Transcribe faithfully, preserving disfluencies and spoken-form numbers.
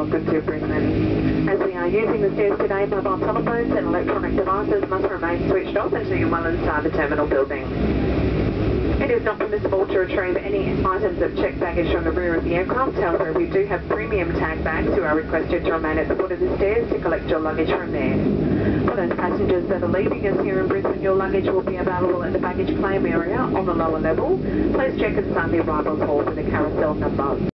welcome to Brisbane. As we are using the stairs today, mobile telephones and electronic devices must remain switched off until you're well inside the terminal building. It is not permissible to retrieve any items of checked baggage from the rear of the aircraft. However, we do have premium tag bags who are requested to remain at the foot of the stairs to collect your luggage from there. For those passengers that are leaving us here in Brisbane, your luggage will be available at the baggage claim area on the lower level. Please check inside the arrivals hall for the carousel number.